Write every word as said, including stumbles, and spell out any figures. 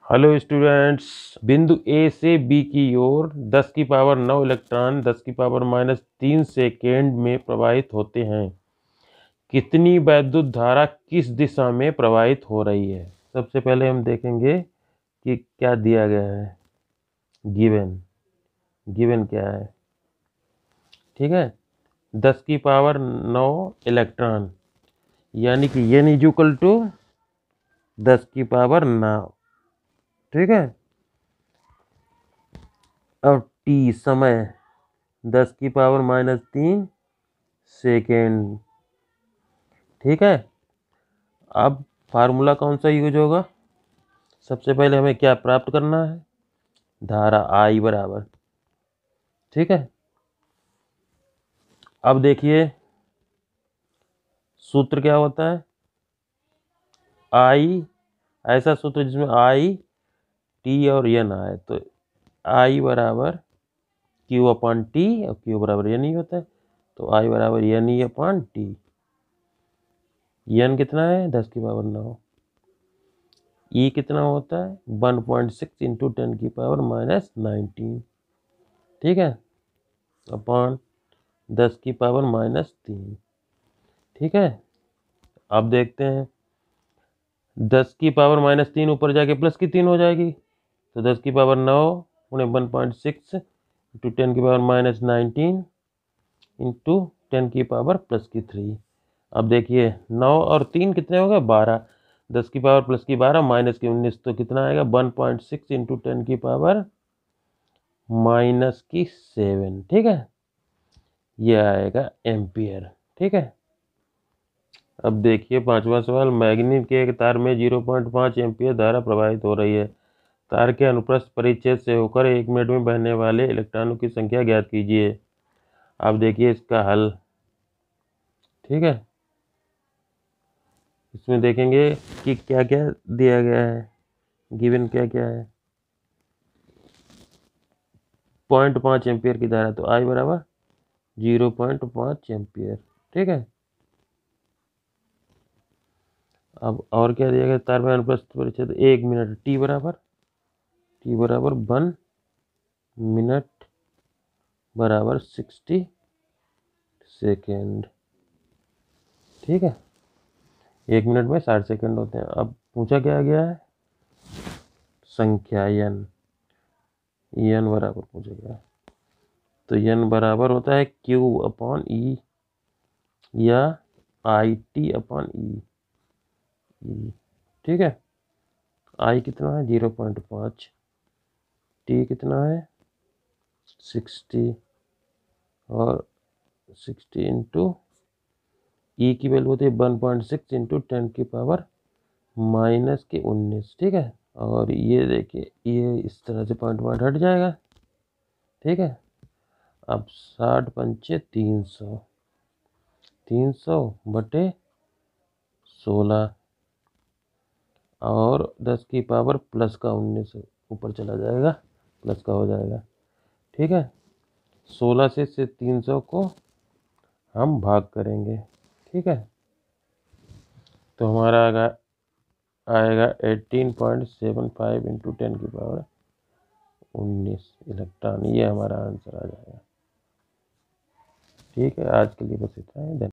Hello students, बिंदु ए से B की ओर दस की पावर नौ इलेक्ट्रॉन दस की पावर माइनस तीन सेकेंड में प्रवाहित होते हैं। कितनी वैद्युत धारा किस दिशा में प्रवाहित हो रही है? सबसे पहले हम देखेंगे कि क्या दिया गया है। गिवन गिवन क्या है? ठीक है, दस की पावर नौ इलेक्ट्रॉन, यानी कि एन इज इक्वल टू दस की पावर नौ। ठीक है, और टी समय दस की पावर माइनस तीन सेकेंड। ठीक है, अब फार्मूला कौन सा यूज होगा? सबसे पहले हमें क्या प्राप्त करना है? धारा आई बराबर। ठीक है, अब देखिए सूत्र क्या होता है। आई, ऐसा सूत्र जिसमें आई टी और एन आए, तो आई बराबर क्यू अपॉन टी और क्यू बराबर एन ही होता है, तो आई बराबर N E upon T. N कितना है? दस की पावर नौ। ई कितना होता है? One point six into ten की पावर माइनस नाइनटीन। ठीक है, अपॉन दस की पावर माइनस तीन। ठीक है, अब देखते हैं दस की पावर माइनस तीन ऊपर जाके प्लस की तीन हो जाएगी, तो दस की पावर नौ उन्हें one point six into ten की power minus nineteen into ten की पावर प्लस की थ्री। अब देखिए नौ और तीन कितने हो गए? बारह। दस की पावर प्लस की बारह माइनस की उन्नीस, तो कितना आएगा? One point six into ten की पावर माइनस की सेवन। ठीक है, ये आएगा एम्पियर। ठीक है, अब देखिए पांचवा सवाल। मैग्नीट के एक तार में जीरो पॉइंट पाँच एम्पियर धारा प्रवाहित हो रही है। तार के अनुप्रस्थ परिच्छेद से होकर एक मिनट में बहने वाले इलेक्ट्रॉनों की संख्या ज्ञात कीजिए। अब देखिए इसका हल। ठीक है, इसमें देखेंगे कि क्या क्या दिया गया है, गिवन क्या क्या है। पॉइंट पाँच एम्पियर की धारा, तो आई बराबर जीरो पॉइंट पाँच एम्पियर। ठीक है, अब और क्या दिया गया? तार में अनुप्रस्थ परिच्छेद एक मिनट, टी बराबर टी बराबर वन मिनट बराबर सिक्सटी सेकेंड। ठीक है, एक मिनट में साठ सेकेंड होते हैं। अब पूछा क्या गया है? संख्या एन एन बराबर पूछा गया, तो एन बराबर होता है क्यू अपॉन ई या आई टी अपॉन ई। ठीक है, आई कितना है? जीरो पॉइंट पाँच। टी कितना है? सिक्सटी, और सिक्सटी इंटू ई की वैल्यू होती है one point six into ten की पावर माइनस के उन्नीस। ठीक है, और ये देखिए ये इस तरह से पॉइंट पॉइंट हट जाएगा। ठीक है, अब साठ पंचे तीन सौ, तीन सौ बटे सोलह, और दस की पावर प्लस का उन्नीस ऊपर चला जाएगा, प्लस का हो जाएगा। ठीक है, सोलह से से तीन सौ को हम भाग करेंगे। ठीक है, तो हमारा आएगा आएगा eighteen point seven five into ten की पावर उन्नीस इलेक्ट्रॉन। ये हमारा आंसर आ जाएगा। ठीक है, आज के लिए बस इतना ही।